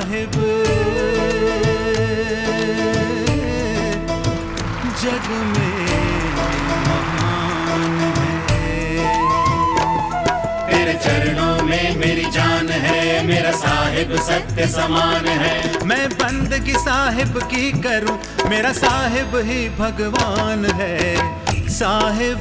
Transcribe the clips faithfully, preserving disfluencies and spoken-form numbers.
साहिब जग में महान है। तेरे चरणों में मेरी जान है, मेरा साहिब सत्य समान है। मैं बंदगी साहिब की करूं, मेरा साहिब ही भगवान है। साहिब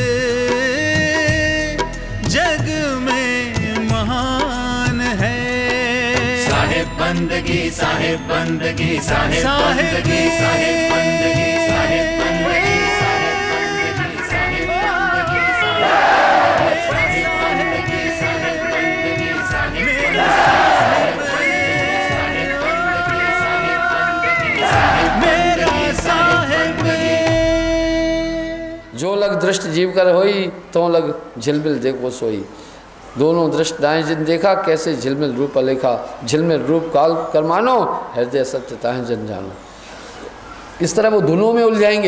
जग में महान है। साहिब बंदगी साहिब बंदगी साहिब बंदगी साहिब बंदगी साहिब बंदगी साहिब बंदगी साहिब बंदगी साहिब बंदगी साहिब मेरा साहिब। जो लग दृष्ट जीव कर होई, तो लग झिलमिल देखो सोई। दोनों दृष्ट दाएं जिन देखा, कैसे झिलमिल रूप अलेखा। झिलमिल रूप काल कर मानो, हृदय सत्य ताहें जन जानो। इस तरह वो धुनों में उलझाएंगे,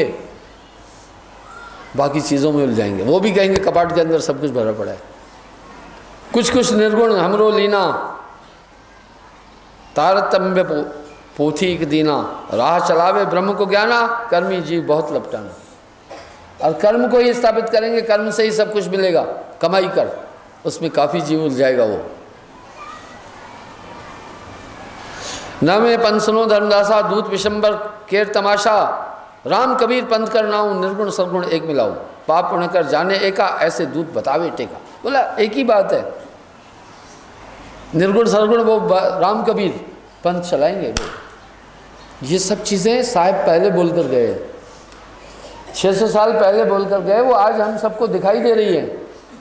बाकी चीज़ों में उलझाएंगे। वो भी कहेंगे कपाट के अंदर सब कुछ भरा पड़ा है। कुछ कुछ निर्गुण हमरो लीना, तारतम्य पो, पोथी एक दीना। राह चलावे ब्रह्म को ज्ञाना, कर्मी जीव बहुत लपटाना। और कर्म को ही स्थापित करेंगे, कर्म से ही सब कुछ मिलेगा, कमाई कर। उसमें काफ़ी जीव उल जाएगा वो। न में पंसनो धर्मदासा, दूत विशंबर केर तमाशा। राम कबीर पंथ कर नाऊं, निर्गुण सरगुण एक मिलाऊं। पाप पुण्य कर जाने एका, ऐसे दूत बतावे टेका। बोला एक ही बात है, निर्गुण सरगुण वो राम कबीर पंथ चलाएंगे वो। ये सब चीज़ें साहिब पहले बोल कर गए, छः सौ साल पहले बोल कर गए, वो आज हम सबको दिखाई दे रही है।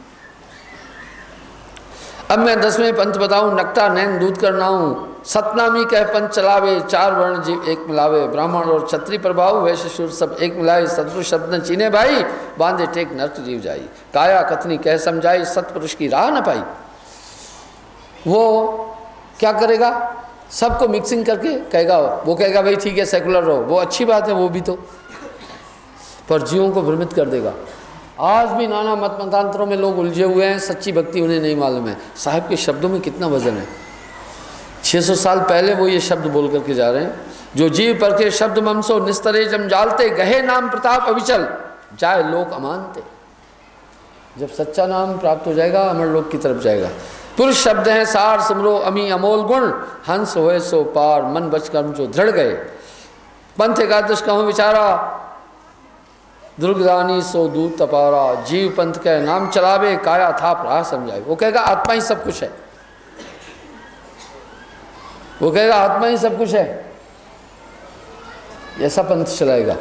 अब मैं दसवें पंथ बताऊं, नकटा नैन दूध करना हूँ। सतनामी कह पंथ चलावे, चार वर्ण जीव एक मिलावे। ब्राह्मण और क्षत्रिय प्रभाव, वैश्य शूर सब एक मिलाए। सतपुरुष शब्द न चीने भाई, बांधे टेक नर्क जीव जाई। काया कथनी कह समझाई, सतपुरुष की राह न पाई। वो क्या करेगा, सबको मिक्सिंग करके कहेगा। वो कहेगा भाई ठीक है सेकुलर रहो, वो अच्छी बात है वो भी तो, पर जीवों को भ्रमित कर देगा। आज भी नाना मत मतांतरों में लोग उलझे हुए हैं, सच्ची भक्ति उन्हें नहीं मालूम है। साहिब के शब्दों में कितना वजन है। छः सौ साल पहले वो ये शब्द बोल करके जा रहे हैं, जो जीव पर के शब्द ममसो निस्तरे जम जालते। गहे नाम प्रताप अविचल, जाए लोक अमानते। जब सच्चा नाम प्राप्त हो जाएगा, अमर लोक की तरफ जाएगा। पुरुष शब्द हैं सार सिमरो अमी अमोल गुण। हंस होए सो पार, मन बच कर्म जो दृढ़ गए। पंथ एकादश कहूँ विचारा, दुर्गदानी सो दूत तपारा। जीव पंथ के नाम चलावे, काया थाप राह समझाए। वो कहेगा आत्मा ही सब कुछ है, वो कहेगा आत्मा ही सब कुछ है, ऐसा पंथ चलाएगा।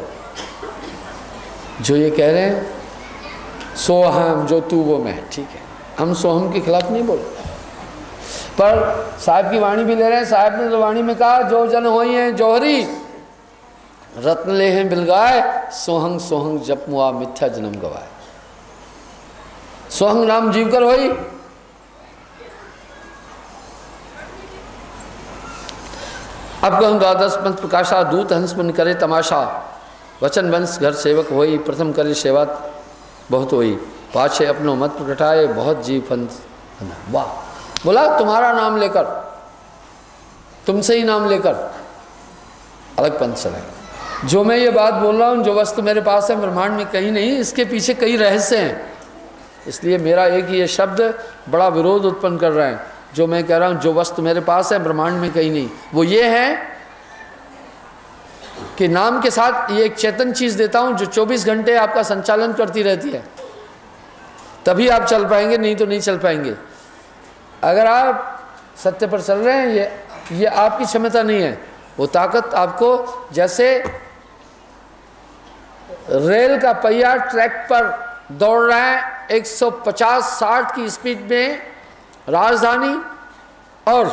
जो ये कह रहे हैं सोहम, जो तू वो मैं, ठीक है, हम सोहम के खिलाफ नहीं बोल, पर साहिब की वाणी भी ले रहे हैं। साहिब ने तो वाणी में कहा, जो जन होई हैं जौहरी, रत्न ले हैं बिलगाए। सोहंग सोहंग जप मुआ, मिथ्या जन्म गवाए। सोहंग नाम जीव कर होई। अब कहूँ द्वादश पंथ प्रकाशा, दूत हंस मन करे तमाशा। वचन वंश घर सेवक होई, प्रथम करे सेवा बहुत होई। पाछे अपनो मत प्रकटाए, बहुत जीव पंथ। वाह, बोला तुम्हारा नाम लेकर, तुमसे ही नाम लेकर अलग पंथ चलाएगा। जो मैं ये बात बोल रहा हूँ, जो वस्तु मेरे पास है ब्रह्मांड में कहीं नहीं, इसके पीछे कई रहस्य हैं। इसलिए मेरा एक ही ये शब्द बड़ा विरोध उत्पन्न कर रहे हैं। जो मैं कह रहा हूँ, जो वस्तु मेरे पास है ब्रह्मांड में कहीं नहीं, वो ये है कि नाम के साथ ये एक चेतन चीज़ देता हूँ जो चौबीस घंटे आपका संचालन करती रहती है। तभी आप चल पाएंगे, नहीं तो नहीं चल पाएंगे। अगर आप सत्य पर चल रहे हैं, ये ये आपकी क्षमता नहीं है। वो ताकत आपको, जैसे रेल का पहिया ट्रैक पर दौड़ रहा है एक सौ पचास साठ की स्पीड में, राजधानी और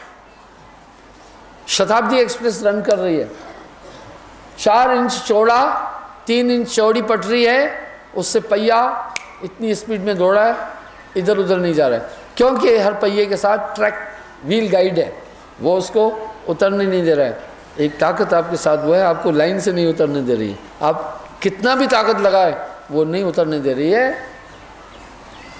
शताब्दी एक्सप्रेस रन कर रही है। चार इंच चौड़ा, तीन इंच चौड़ी पटरी है, उससे पहिया इतनी स्पीड में दौड़ा है, इधर उधर नहीं जा रहा है, क्योंकि हर पहिए के साथ ट्रैक व्हील गाइड है, वो उसको उतरने नहीं दे रहा है। एक ताकत आपके साथ वो है, आपको लाइन से नहीं उतरने दे रही है। आप कितना भी ताकत लगाए, वो नहीं उतरने दे रही है।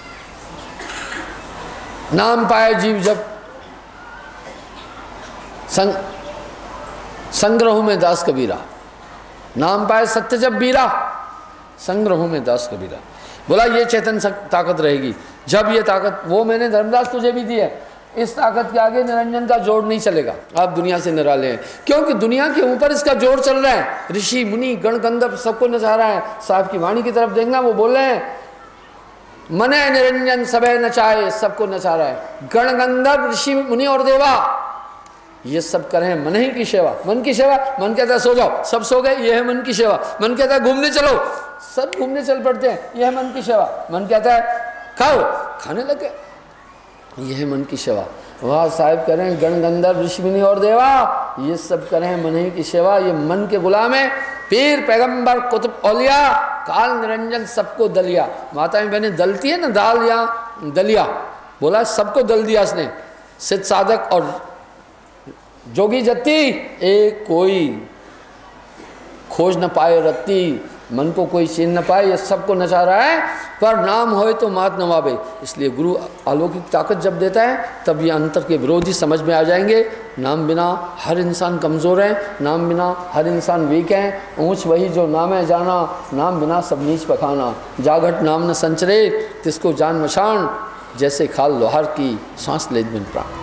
नाम पाए जीव जब संग संग्रहों में दास कबीरा, नाम पाए सत्य जब बीरा, संग्रहों में दास कबीरा। बोला ये चेतन ताकत रहेगी। जब ये ताकत, वो मैंने धर्मदास तुझे भी दी है, इस ताकत के आगे निरंजन का जोड़ नहीं चलेगा। आप दुनिया से निराले हैं, क्योंकि दुनिया के ऊपर इसका जोड़ चल रहा है। ऋषि मुनि गण गंधर्व सबको नचा रहा है। साहब की वाणी की तरफ देखना, वो बोल रहे हैं मने निरंजन सबे नचाए, सबको नचा रहा है। गण गंधर्व ऋषि मुनि और देवा ये सब कर रहे हैं मन ही की सेवा। मन की सेवा, मन कहता है सो जाओ, सब सो गए, ये है मन की सेवा। मन कहता है घूमने चलो, सब घूमने चल पड़ते हैं, यह है मन की सेवा। मन कहता है खाओ, खाने लगे, यह है मन की सेवा। वह साहिब कह रहे हैं गण गंधर्व ऋषि मुनि और देवा ये सब कर रहे हैं मन ही की सेवा। ये मन के गुलाम है। पीर पैगंबर कुतुब औलिया काल निरंजन सबको दलिया। माताएं बहनें दलती है ना दाल या दलिया, बोला सबको दल दिया इसने। सिद्ध साधक और जोगी जत्ती एक कोई खोज न पाए रत्ती, मन को कोई छीन न पाए, ये सबको नचा रहा है। पर नाम होए तो मात नवाबे। इसलिए गुरु अलौकिक ताकत जब देता है तब ये अंतर के विरोधी समझ में आ जाएंगे। नाम बिना हर इंसान कमज़ोर है, नाम बिना हर इंसान वीक है। ऊंच वही जो नाम है जाना, नाम बिना सब नीच पखाना। जागट नाम न संचरे तिसको जान मशान, जैसे खाल लोहार की सांस ले बिन प्राण।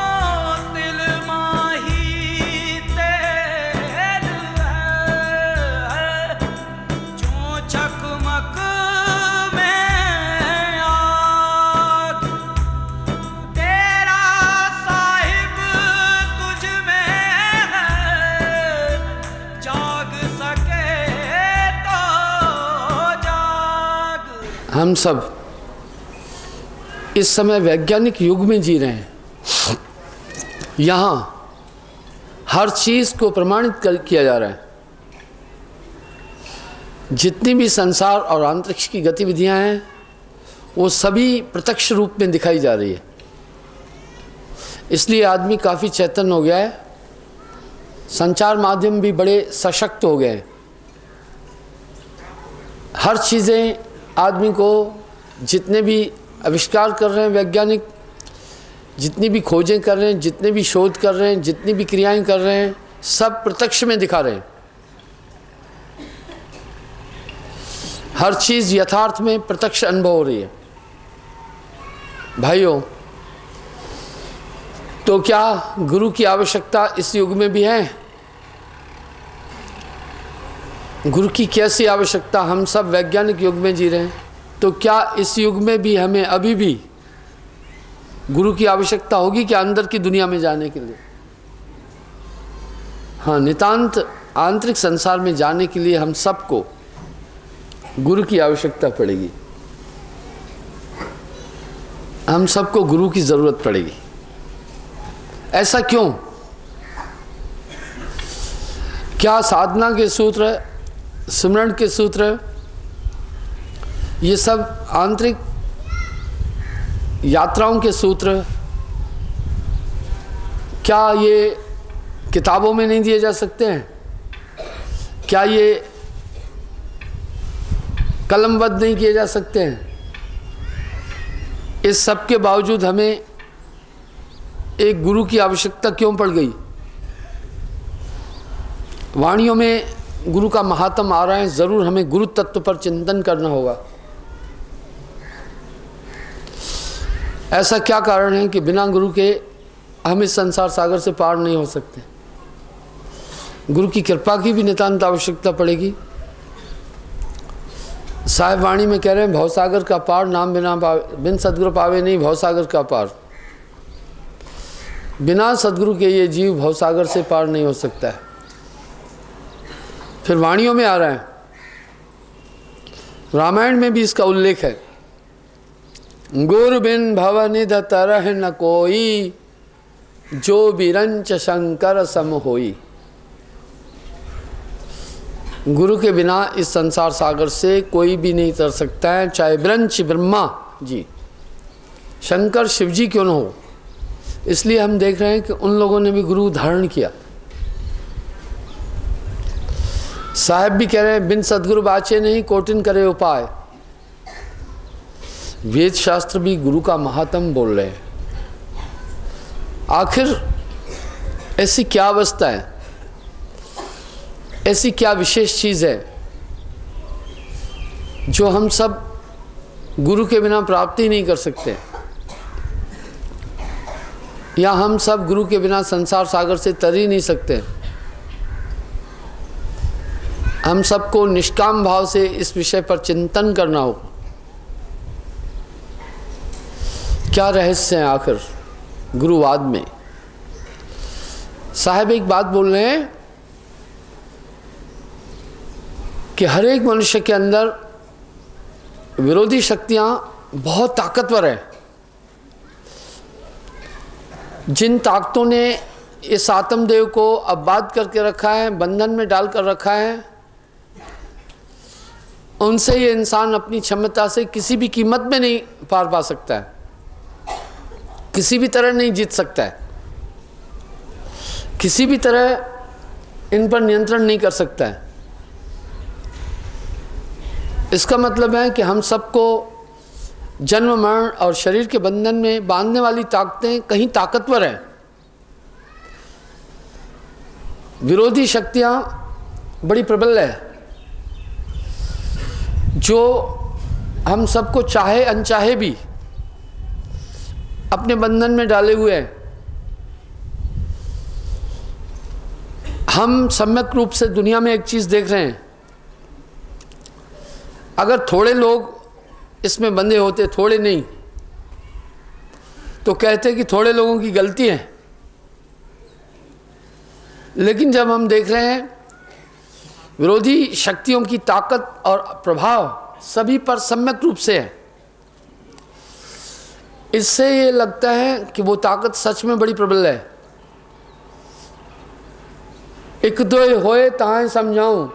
हम सब इस समय वैज्ञानिक युग में जी रहे हैं। यहाँ हर चीज़ को प्रमाणित कर किया जा रहा है। जितनी भी संसार और अंतरिक्ष की गतिविधियाँ हैं वो सभी प्रत्यक्ष रूप में दिखाई जा रही है। इसलिए आदमी काफ़ी चैतन्य हो गया है। संचार माध्यम भी बड़े सशक्त हो गए हैं। हर चीज़ें आदमी को, जितने भी आविष्कार कर रहे हैं वैज्ञानिक, जितनी भी खोजें कर रहे हैं, जितने भी शोध कर रहे हैं, जितनी भी क्रियाएं कर रहे हैं, सब प्रत्यक्ष में दिखा रहे हैं। हर चीज़ यथार्थ में प्रत्यक्ष अनुभव हो रही है। भाइयों, तो क्या गुरु की आवश्यकता इस युग में भी है? गुरु की कैसी आवश्यकता? हम सब वैज्ञानिक युग में जी रहे हैं, तो क्या इस युग में भी हमें अभी भी गुरु की आवश्यकता होगी क्या अंदर की दुनिया में जाने के लिए? हाँ, नितांत आंतरिक संसार में जाने के लिए हम सबको गुरु की आवश्यकता पड़ेगी। हम सबको गुरु की ज़रूरत पड़ेगी। ऐसा क्यों? क्या साधना के सूत्र, सिमरन के सूत्र, ये सब आंतरिक यात्राओं के सूत्र, क्या ये किताबों में नहीं दिए जा सकते हैं? क्या ये कलमबद्ध नहीं किए जा सकते हैं? इस सब के बावजूद हमें एक गुरु की आवश्यकता क्यों पड़ गई? वाणियों में गुरु का महात्म आ रहा है, ज़रूर हमें गुरु तत्व पर चिंतन करना होगा। ऐसा क्या कारण है कि बिना गुरु के हम इस संसार सागर से पार नहीं हो सकते? गुरु की कृपा की भी नितांत आवश्यकता पड़ेगी। साहिब वाणी में कह रहे हैं भवसागर का पार नाम बिना पावे, बिन सदगुरु पावे नहीं भवसागर का पार। बिना सदगुरु के ये जीव भवसागर से पार नहीं हो सकता है। फिर वाणियों में आ रहा है, रामायण में भी इसका उल्लेख है, गुरु बिन भवनिध तरह न कोई, जो बिरंच शंकर सम होई। गुरु के बिना इस संसार सागर से कोई भी नहीं तर सकता है, चाहे बिरंच ब्रह्मा जी, शंकर शिव जी क्यों न हो। इसलिए हम देख रहे हैं कि उन लोगों ने भी गुरु धारण किया। साहब भी कह रहे हैं बिन सदगुरु बाचे नहीं कोटिन करे उपाय। वेद शास्त्र भी गुरु का महात्म बोल रहे हैं। आखिर ऐसी क्या अवस्था है, ऐसी क्या विशेष चीज़ है जो हम सब गुरु के बिना प्राप्ति नहीं कर सकते, या हम सब गुरु के बिना संसार सागर से तर ही नहीं सकते। हम सबको निष्काम भाव से इस विषय पर चिंतन करना होगा। क्या रहस्य है आखिर गुरुवाद में? साहब एक बात बोल रहे हैं कि हर एक मनुष्य के अंदर विरोधी शक्तियां बहुत ताकतवर है। जिन ताकतों ने इस आत्मदेव को आबाद करके रखा है, बंधन में डालकर रखा है, उनसे ये इंसान अपनी क्षमता से किसी भी कीमत में नहीं पार पा सकता है, किसी भी तरह नहीं जीत सकता है, किसी भी तरह इन पर नियंत्रण नहीं कर सकता है। इसका मतलब है कि हम सबको जन्म मरण और शरीर के बंधन में बांधने वाली ताकतें कहीं ताकतवर हैं। विरोधी शक्तियां बड़ी प्रबल है जो हम सबको चाहे अनचाहे भी अपने बंधन में डाले हुए हैं। हम सम्यक रूप से दुनिया में एक चीज़ देख रहे हैं, अगर थोड़े लोग इसमें बंधे होते, थोड़े नहीं, तो कहते कि थोड़े लोगों की गलती है। लेकिन जब हम देख रहे हैं विरोधी शक्तियों की ताकत और प्रभाव सभी पर सम्यक रूप से है, इससे ये लगता है कि वो ताकत सच में बड़ी प्रबल है। एक दो होए ताहे समझाऊं,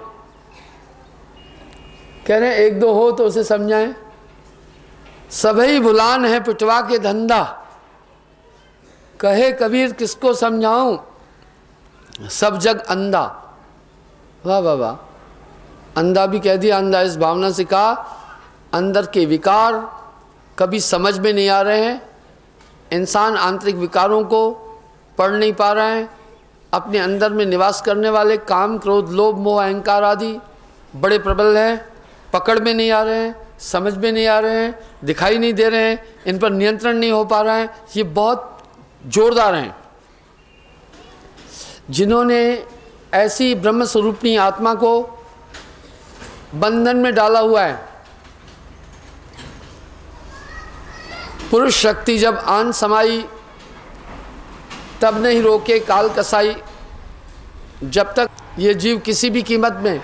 कह रहे हैं एक दो हो तो उसे समझाएं। सभी भुलान है पिटवा के धंधा, कहे कबीर किसको समझाऊं, सब जग अंधा। वाह वाह वाह, अंधा भी कह दिया। अंधा इस भावना से कहा अंदर के विकार कभी समझ में नहीं आ रहे हैं, इंसान आंतरिक विकारों को पढ़ नहीं पा रहा है। अपने अंदर में निवास करने वाले काम, क्रोध, लोभ, मोह, अहंकार आदि बड़े प्रबल हैं, पकड़ में नहीं आ रहे हैं, समझ में नहीं आ रहे हैं, दिखाई नहीं दे रहे हैं, इन पर नियंत्रण नहीं हो पा रहा है। ये बहुत जोरदार हैं। जिन्होंने ऐसी ब्रह्म स्वरूपनी आत्मा को बंधन में डाला हुआ है, पुरुष शक्ति जब आन समाई तब नहीं रोके काल कसाई। जब तक ये जीव किसी भी कीमत में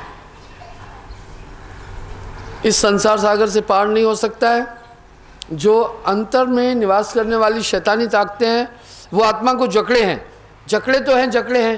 इस संसार सागर से पार नहीं हो सकता है, जो अंतर में निवास करने वाली शैतानी ताकतें हैं वो आत्मा को जकड़े हैं। जकड़े तो हैं, जकड़े हैं।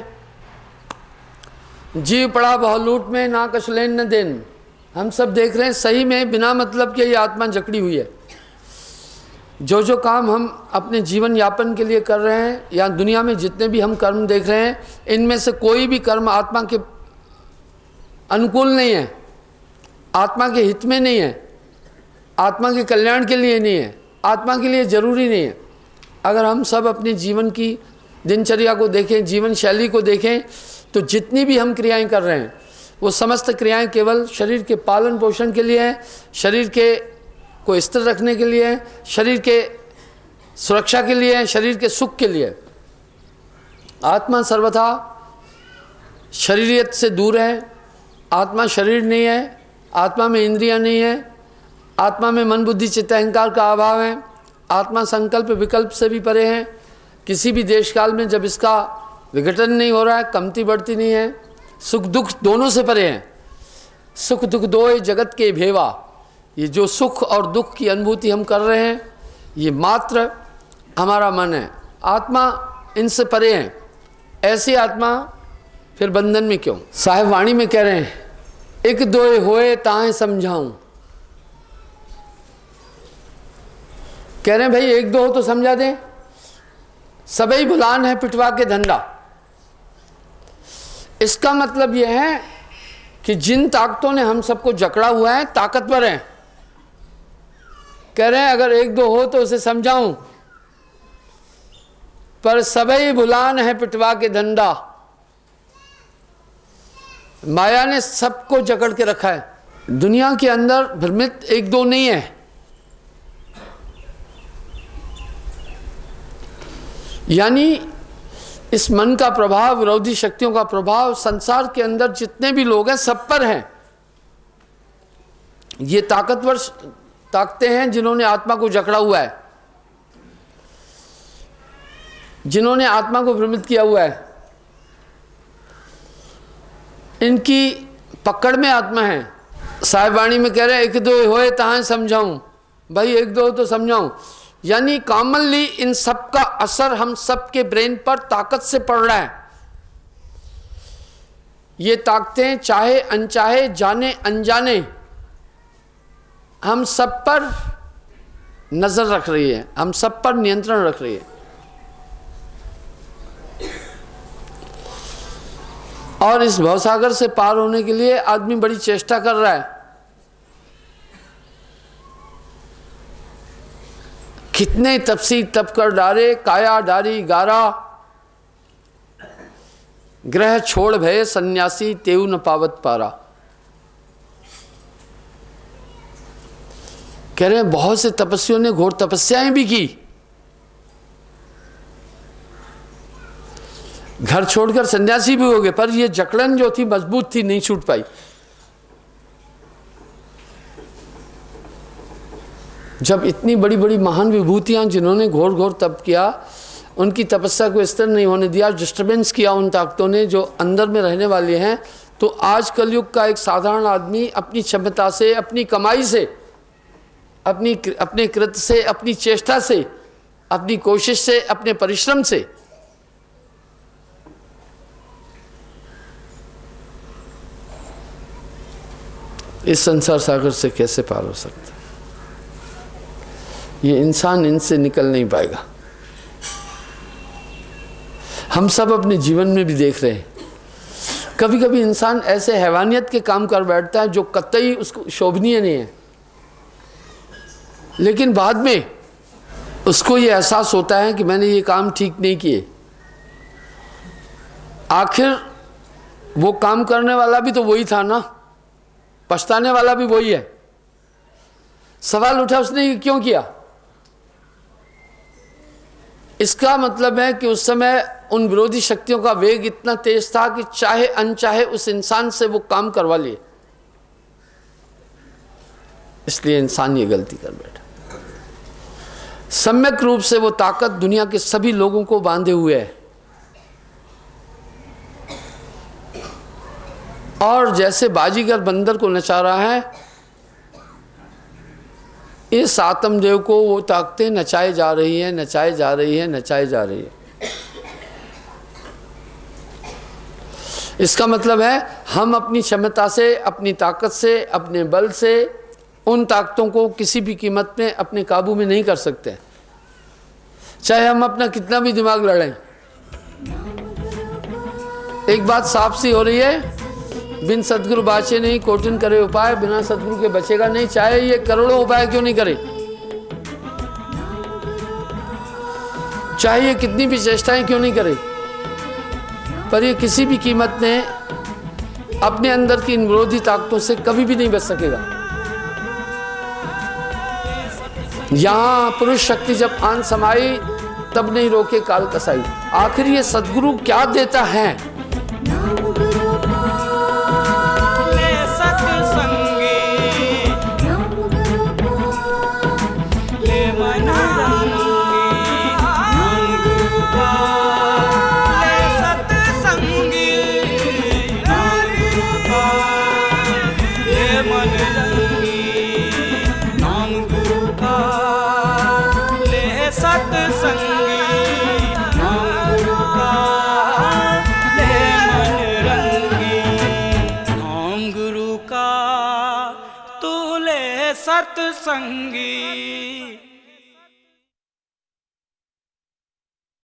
जीव पड़ा बहुलूट में ना कछ लेन न देन। हम सब देख रहे हैं सही में बिना मतलब के ये आत्मा जकड़ी हुई है। जो जो काम हम अपने जीवन यापन के लिए कर रहे हैं या दुनिया में जितने भी हम कर्म देख रहे हैं, इनमें से कोई भी कर्म आत्मा के अनुकूल नहीं है, आत्मा के हित में नहीं है, आत्मा के कल्याण के लिए नहीं है, आत्मा के लिए ज़रूरी नहीं है। अगर हम सब अपने जीवन की दिनचर्या को देखें, जीवन शैली को देखें, तो जितनी भी हम क्रियाएं कर रहे हैं वो समस्त क्रियाएं केवल शरीर के पालन पोषण के लिए हैं, शरीर के को स्थिर रखने के लिए हैं, शरीर के सुरक्षा के लिए हैं, शरीर के सुख के लिए। आत्मा सर्वथा शरीरियत से दूर है। आत्मा शरीर नहीं है, आत्मा में इंद्रियां नहीं है, आत्मा में मन बुद्धि चित्त अहंकार का अभाव है। आत्मा संकल्प विकल्प से भी परे है। किसी भी देश काल में जब इसका विघटन नहीं हो रहा है, कमती बढ़ती नहीं है, सुख दुख दोनों से परे हैं। सुख दुख दोए जगत के भेवा। ये जो सुख और दुख की अनुभूति हम कर रहे हैं ये मात्र हमारा मन है, आत्मा इनसे परे है। ऐसी आत्मा फिर बंधन में क्यों? साहिब वाणी में कह रहे हैं एक दोए होए ताहे समझाऊं। कह रहे हैं भाई एक दो हो तो समझा दें, सबई भुलान है पिटवा के धंधा। इसका मतलब यह है कि जिन ताकतों ने हम सबको जकड़ा हुआ है ताकतवर हैं। कह रहे हैं अगर एक दो हो तो उसे समझाऊं, पर सबई भुलान है पिटवा के धंधा। माया ने सबको जकड़ के रखा है। दुनिया के अंदर भ्रमित एक दो नहीं है, यानी इस मन का प्रभाव, विरोधी शक्तियों का प्रभाव संसार के अंदर जितने भी लोग हैं सब पर हैं। ये ताकतवर ताकतें हैं जिन्होंने आत्मा को जकड़ा हुआ है, जिन्होंने आत्मा को भ्रमित किया हुआ है। इनकी पकड़ में आत्मा है। साहिबाणी में कह रहे एक दो होए तहां समझाऊं, भाई एक दो तो समझाऊं, यानी कॉमनली इन सब का असर हम सब के ब्रेन पर ताकत से पड़ रहा है। ये ताकतें चाहे अनचाहे, जाने अनजाने, हम सब पर नजर रख रही है, हम सब पर नियंत्रण रख रही है। और इस भवसागर से पार होने के लिए आदमी बड़ी चेष्टा कर रहा है। कितने तपसी तप कर डारे, काया डारी गारा, ग्रह छोड़ भय सन्यासी, तेऊ न पावत पारा। कह रहे हैं बहुत से तपस्वियों ने घोर तपस्याएं भी की, घर छोड़कर सन्यासी भी हो गए, पर ये जकड़न जो थी मजबूत थी, नहीं छूट पाई। जब इतनी बड़ी बड़ी महान विभूतियां जिन्होंने घोर घोर तप किया, उनकी तपस्या को स्थिर नहीं होने दिया, डिस्टर्बेंस किया उन ताकतों ने जो अंदर में रहने वाले हैं, तो आज कलयुग का एक साधारण आदमी अपनी क्षमता से, अपनी कमाई से, अपनी अपने कृत्य से, अपनी चेष्टा से, अपनी कोशिश से, अपने परिश्रम से इस संसार सागर से कैसे पार हो सकता है? ये इंसान इनसे निकल नहीं पाएगा। हम सब अपने जीवन में भी देख रहे हैं, कभी कभी इंसान ऐसे हैवानियत के काम कर बैठता है जो कतई उसको शोभनीय नहीं है, लेकिन बाद में उसको ये एहसास होता है कि मैंने ये काम ठीक नहीं किए। आखिर वो काम करने वाला भी तो वही था ना, पछताने वाला भी वही है। सवाल उठा उसने ये क्यों किया? इसका मतलब है कि उस समय उन विरोधी शक्तियों का वेग इतना तेज था कि चाहे अनचाहे उस इंसान से वो काम करवा लिए, इसलिए इंसान ये गलती कर बैठा। सम्यक रूप से वो ताकत दुनिया के सभी लोगों को बांधे हुए है, और जैसे बाजीगर बंदर को नचा रहा है, इस आत्मदेव को वो ताकतें नचाए जा रही हैं, नचाए जा रही हैं, नचाए जा रही है। इसका मतलब है हम अपनी क्षमता से, अपनी ताकत से, अपने बल से उन ताकतों को किसी भी कीमत में अपने काबू में नहीं कर सकते, चाहे हम अपना कितना भी दिमाग लड़ें। एक बात साफ सी हो रही है, बिन सदगुरु बाचे नहीं, कोटिन करे उपाय, बिना सदगुरु के बचेगा नहीं, चाहे ये करोड़ों उपाय क्यों नहीं करे, चाहे ये कितनी भी चेष्टाएं क्यों नहीं करे, पर ये किसी भी कीमत में अपने अंदर की इन विरोधी ताकतों से कभी भी नहीं बच सकेगा। यहां पुरुष शक्ति जब आन समाई, तब नहीं रोके काल कसाई। आखिर ये सदगुरु क्या देता है? सत्संगी